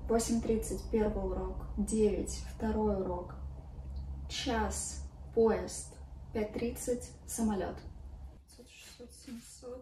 8:30 первый урок, 9 второй урок, час поезд, 5:30 самолет. 600, 700,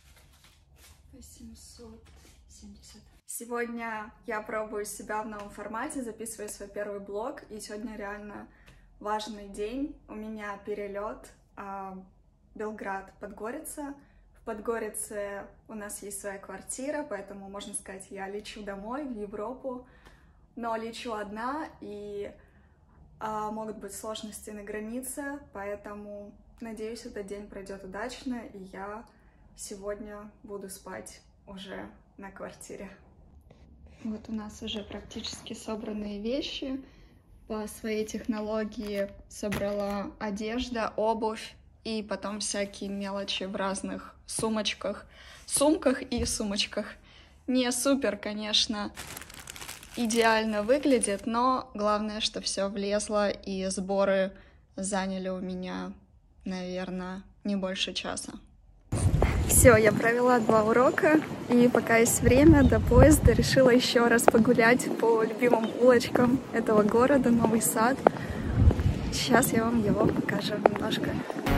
870. Сегодня я пробую себя в новом формате, записываю свой первый блог, и сегодня реально важный день. У меня перелет Белград-Подгорица. В Подгорице у нас есть своя квартира, поэтому, можно сказать, я лечу домой, в Европу, но лечу одна, и могут быть сложности на границе, поэтому, надеюсь, этот день пройдет удачно, и я сегодня буду спать уже на квартире. Вот у нас уже практически собранные вещи. По своей технологии собрала одежда, обувь и потом всякие мелочи в разных сумках и сумочках. Не супер, конечно, идеально выглядит, но главное, что все влезло, и сборы заняли у меня, наверное, не больше часа. Все, я провела 2 урока, и пока есть время до поезда, решила еще раз погулять по любимым улочкам этого города, Новый Сад. Сейчас я вам его покажу немножко.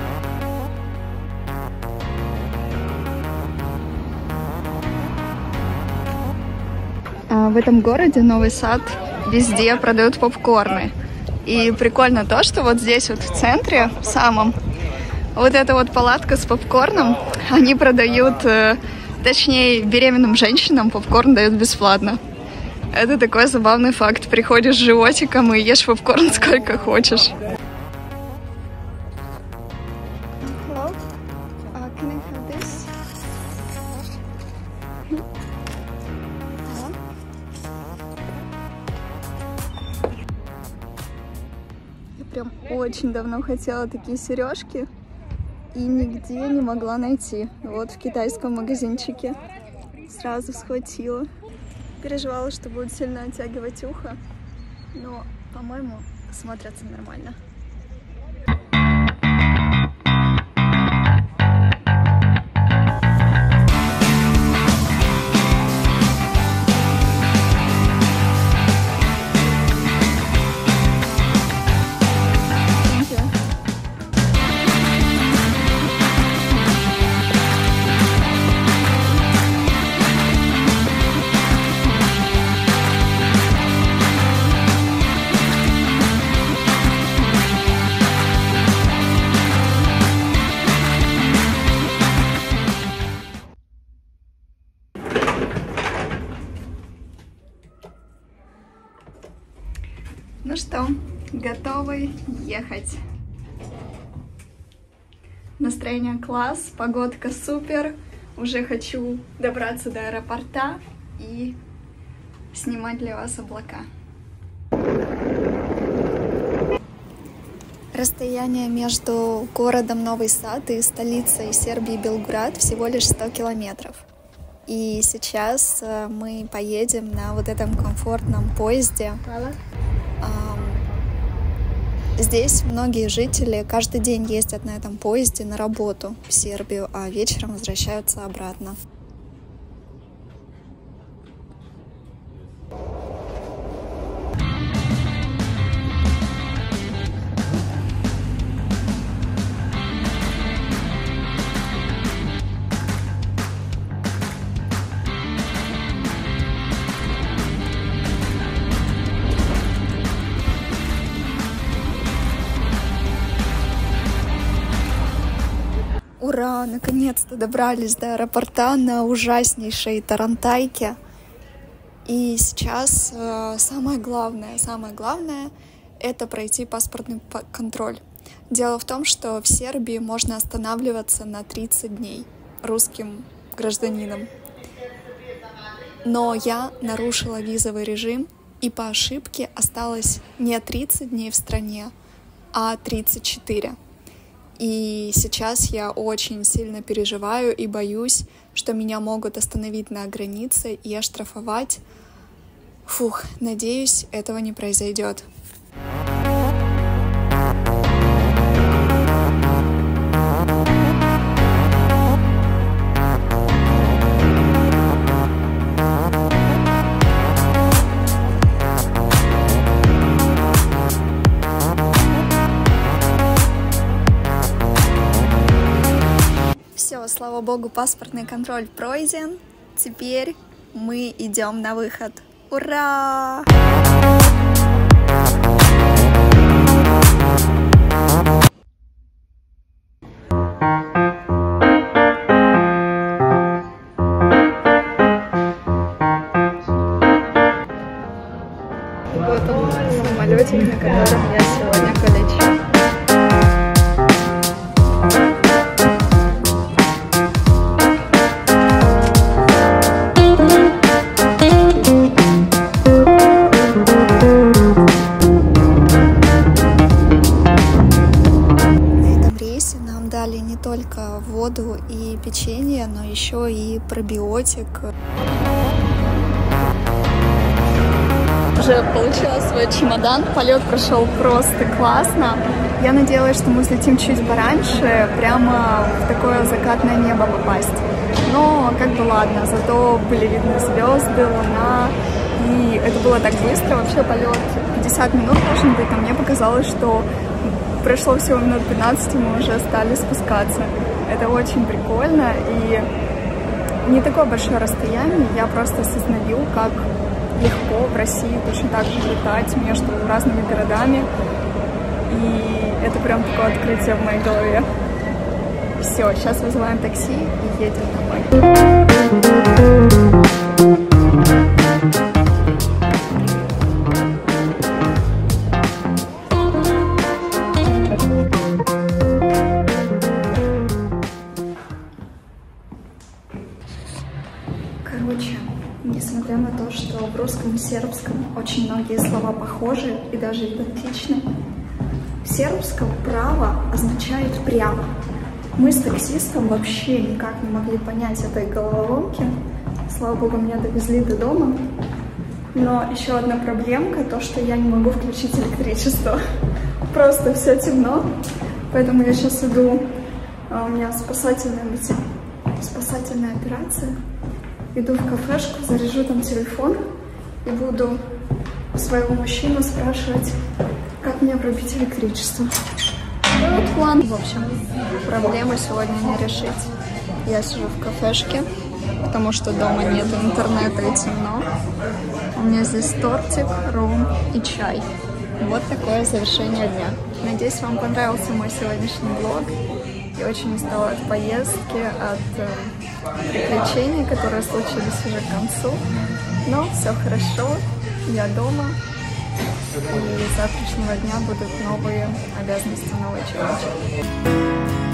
В этом городе, Новый Сад, везде продают попкорны. И прикольно то, что вот здесь вот в центре, в самом, вот эта вот палатка с попкорном, они продают, точнее, беременным женщинам попкорн дают бесплатно. Это такой забавный факт. Приходишь с животиком и ешь попкорн сколько хочешь. Я прям очень давно хотела такие сережки и нигде не могла найти. Вот в китайском магазинчике сразу схватила. Переживала, что будет сильно оттягивать ухо, но, по-моему, смотрятся нормально. Ну что, готовы ехать? Настроение класс, погодка супер. Уже хочу добраться до аэропорта и снимать для вас облака. Расстояние между городом Новый Сад и столицей Сербии Белград всего лишь 100 километров. И сейчас мы поедем на вот этом комфортном поезде. Здесь многие жители каждый день ездят на этом поезде на работу в Сербию, а вечером возвращаются обратно. Ура! Наконец-то добрались до аэропорта на ужаснейшей тарантайке. И сейчас самое главное — это пройти паспортный контроль. Дело в том, что в Сербии можно останавливаться на 30 дней русским гражданином. Но я нарушила визовый режим и по ошибке осталась не 30 дней в стране, а 34. И сейчас я очень сильно переживаю и боюсь, что меня могут остановить на границе и оштрафовать. Фух, надеюсь, этого не произойдет. Слава богу, паспортный контроль пройден. Теперь мы идем на выход. Ура! Вот он, самолетик, на котором я сегодня полечу. Не только воду и печенье, но еще и пробиотик. Уже получила свой чемодан, полет прошел просто классно. Я надеялась, что мы взлетим чуть пораньше, прямо в такое закатное небо попасть. Но как бы ладно, зато были видны звезды, луна, и это было так быстро. Вообще полет 50 минут должен быть, а мне показалось, что прошло всего минут 15, и мы уже стали спускаться. Это очень прикольно, и не такое большое расстояние, я просто осознаю, как легко в России точно так же летать между разными городами, и это прям такое открытие в моей голове. Все, сейчас вызываем такси и едем домой. Короче, несмотря на то, что в русском и сербском очень многие слова похожи и даже идентичны, в сербском «право» означает «прямо». Мы с таксистом вообще никак не могли понять этой головоломки. Слава богу, меня довезли до дома. Но еще одна проблемка, то, что я не могу включить электричество. Просто все темно. Поэтому я сейчас иду, у меня спасательная операция. Иду в кафешку, заряжу там телефон и буду своего мужчину спрашивать, как мне пробить электричество. Вот план. В общем, проблему сегодня не решить. Я сижу в кафешке, потому что дома нет интернета и темно. У меня здесь тортик, ром и чай. Вот такое завершение дня. Надеюсь, вам понравился мой сегодняшний влог. Я очень устала от поездки, от приключений, которые случились уже к концу. Но все хорошо, я дома. И с завтрашнего дня будут новые обязанности, новые челленджи.